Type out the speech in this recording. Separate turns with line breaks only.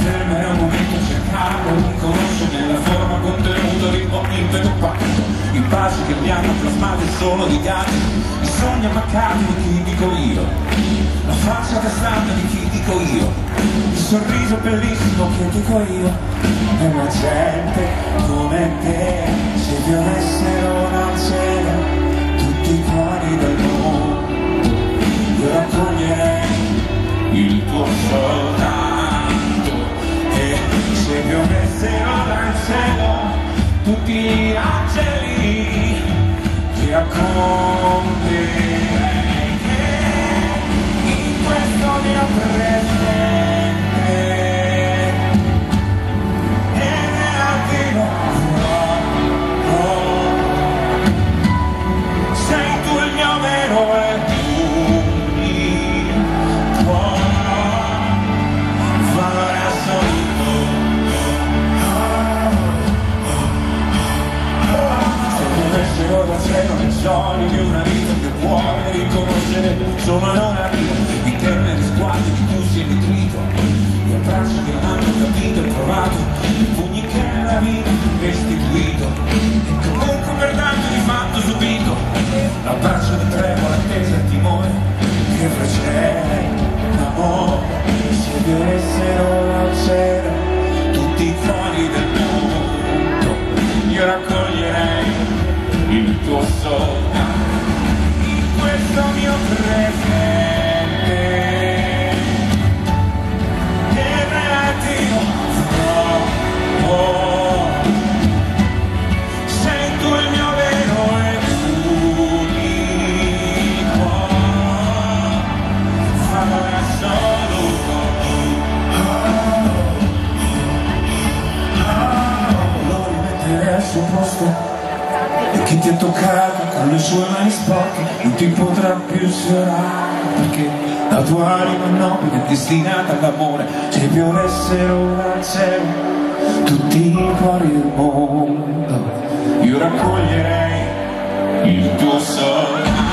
fermerei un momento a cercarlo, riconosce nella forma, contenuto, ritmo, impeto, patto, i baci che mi hanno plasmati solo di gatti, i sogni ammaccati di chi dico io, la faccia testata di chi dico io, il sorriso bellissimo che dico io, e la gente come te, se piovessero dal cielo tutti i cuori del mondo, io raccoglierei il tuo soltanto, e se piovessero dal cielo tutti gli angeli ti accompagnerei in questo mio presente e relativo. Sei tu il mio vero e da cielo nel sogno di una vita che vuole riconoscere, insomma non arriva i teneri sguardi di cui si è nutrito, gli abbracci che hanno capito e provato, i pugni che nella vita restituito, e comunque per tanto di fatto subito, l'abbraccio di tremola, attesa e timore, che precede l'amore, se violessero dal cielo tutti i cuori del mondo, io raccoglierei il tuo sogno in questo mio presente e relativo. Sei tu il mio vero e unico valore assoluto. Lo rimetterei al suo posto, e chi ti ha toccato con le sue mani sporche non ti potrà più sfiorare, perché la tua anima nobile è destinata all'amore. Se piovessero dal cielo tutti i cuori del mondo, io raccoglierei il tuo sogno